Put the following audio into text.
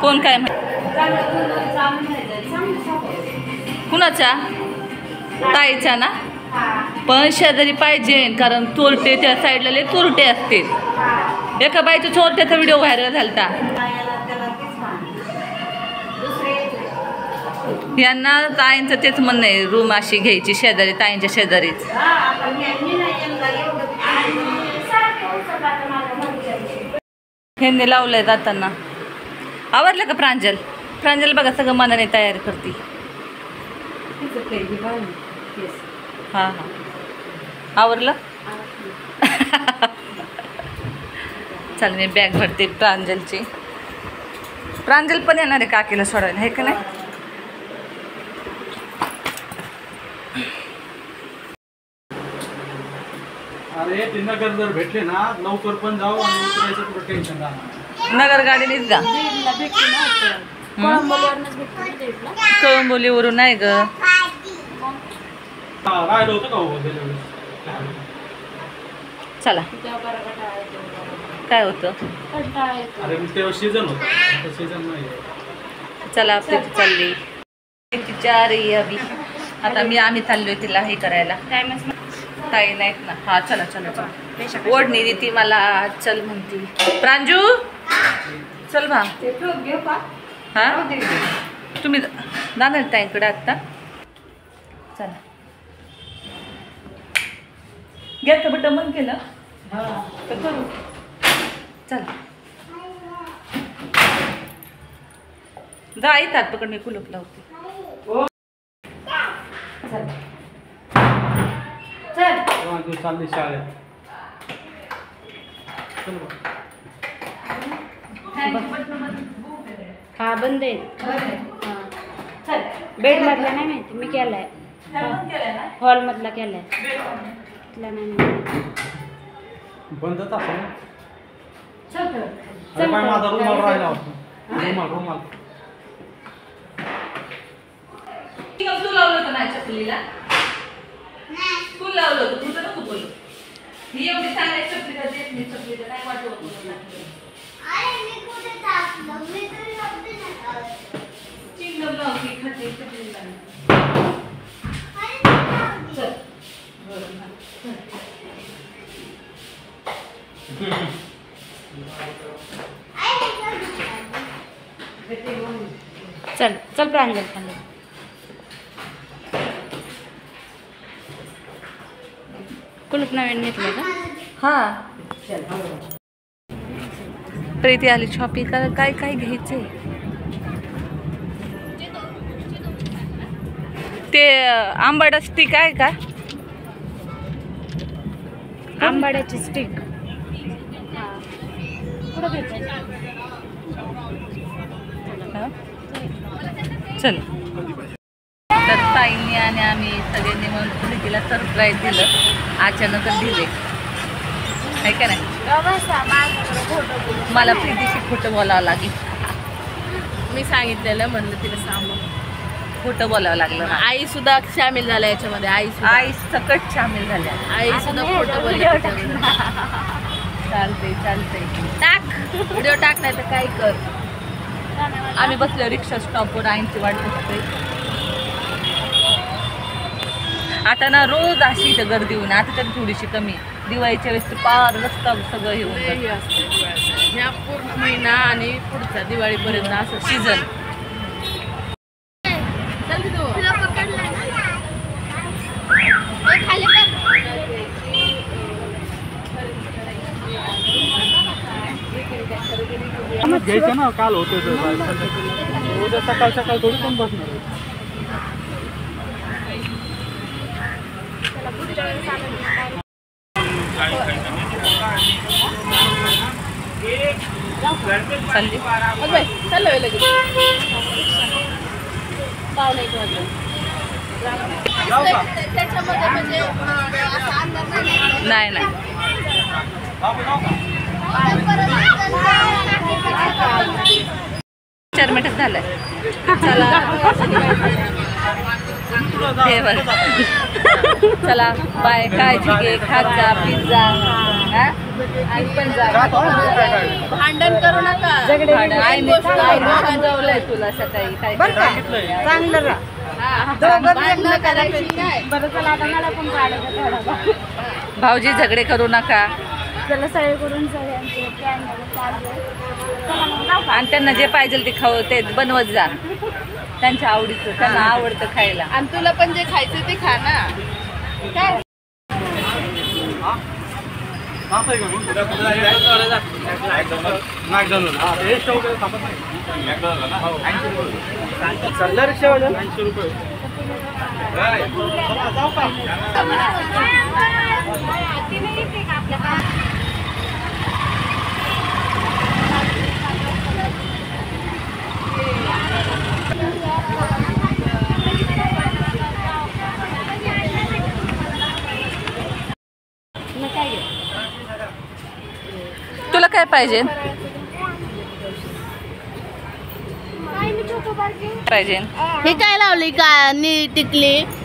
कोण काय कुणाचा ताईचा ना पण शेजारी पाहिजे कारण चोरटे त्या साईडला लय चोरटे असतील एका बाईचा चोरट्याचा व्हिडिओ व्हायरल झालता यांना ताईंचं तेच म्हणणं आहे रूम अशी घ्यायची शेजारी ताईंच्या शेजारीच ह्यांनी लावलंय जाताना आवडलं का प्रांजल प्रांजल बघा सगळं मनाने तयारी करते हां हां आवरलं चल मी बॅग भरते प्रांजलची प्रांजल पण येणार आहे काकीला सोडायला आहे का नाही अरे ते नगर जर भेटले ना लवकर पण जाऊ आणि उतरायचं पुढे टेन्शन राहणार नगर गाडीनेच जा कळंबोलीवरून नाही ग राहिलं होतं का हो चला काय होतं अरे तेव्हा सीझन होतं सीझन नाही चला आपली चालली चार अभि आता आम्ही चाललोय तिला हे करायला ताई नाहीत ना हा चला चला चला ओढणी देती मला चल म्हणती प्रांजू चल भा हा तुम्ही जाणार ताईंकडे आत्ता चला घ्या बट मन केलं तर करू चला जा येतात पकड मी कुलूप लावते तू चालली शाळेत हा बंद आहे बेड मधला नाही माहिती मी केलाय हॉल मधला केलाय नाही बंदच असं माझा रुमाल राहिला होता रुमाल तू लावलं होतं माझ्या चपलीला तू लावलं होतं तुझं नको बोलू ही एवढी चांगली चपली का देत मी चपलीला काय वाटत चिंगम लावती खाते चपलीला चल चल प्रांजल खाली कुलूप नवीन घेतलं का हा प्रीती आली शॉपिंग कर काय काय घ्यायचंय ते आंबाडा स्टिक आहे का आंबाड्याची स्टिक चल तर ताईंनी आणि आम्ही सगळ्यांनी म्हणून प्रीतीला सरप्राईज दिलं अचानकच दिले आहे का नाही मला प्रीतीशी खोटं बोलावं लागेल मी सांगितलेलं म्हणलं तिला सांगू खोटं बोलावं लागलं ना आई सुद्धा सामील झाल्या याच्यामध्ये आई सकट सामील झाल्या आई सुद्धा खोटं बोलली चालते चालते टाक व्हिडिओ टाक नाही तर काय कर आम्ही बसलो रिक्षा स्टॉपवर आईंची वाट बघतोय आता ना रोज अशी इथं गर्दी होऊन आता तर थोडीशी कमी दिवाळीच्या वेळेस पार रस्ता सगळं हे होऊन ह्या पूर्ण महिना आणि पुढचा दिवाळीपर्यंत असं सीझन घ्यायचं ना काल होते उद्या सकाळ सकाळ थोडी पण बसणार चालली चाललं लगेच पावणे 1 वाजले त्याच्यामध्ये म्हणजे नाही नाही 4 मिनिटात झालंय चला हे बघ चला बाय काळजी घे खात जा पिझ्झा हा? आई पण जा. भांडण करू नका. भांडण. आईने समजावलंय तुला सकाळी काय चांगलं राहा. भांडणं करायची काय. बरं चला आता मला पण काढायचं थोडा. भाऊजी झगडे करू नका. चला सगळे करून सगळ्यांचे प्लॅन चालू आहे. चला मग जाऊ का? आणि त्यांना जे पाहिजे ते खाऊ ते बनवत जा त्यांच्या आवडीचं. त्यांना आवडतं खायला. आणि तुला पण जे खायचं ते खा ना. काय चालला रिक्षावाला 80 रुपये. तुला काय पाहिजे पाहिजे हे काय लावली का नी टिकली